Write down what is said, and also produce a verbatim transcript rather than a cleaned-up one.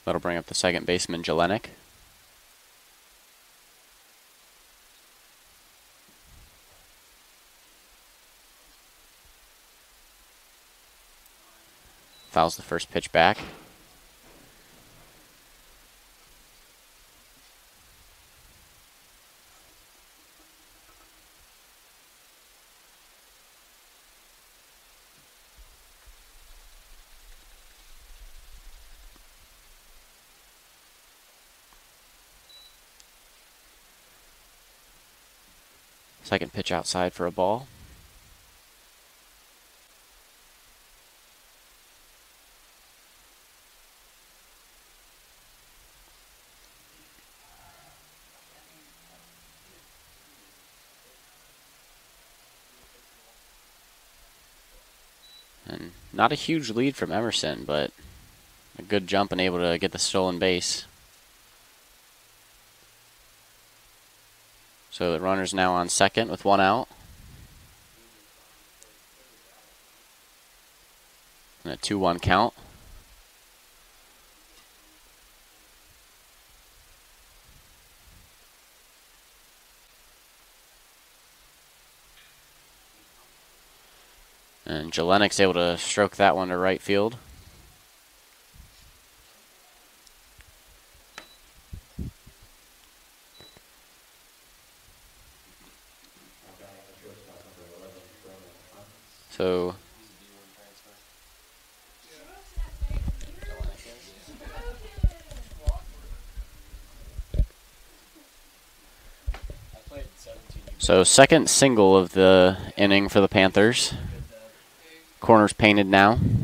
That'll bring up the second baseman, Jelenic. Fouls the first pitch back. Second pitch outside for a ball. And not a huge lead from Emerson, but a good jump and able to get the stolen base. So the runner's now on second with one out. And a two one count. And Jelenic's able to stroke that one to right field. So So second single of the inning for the Panthers. Corners painted now.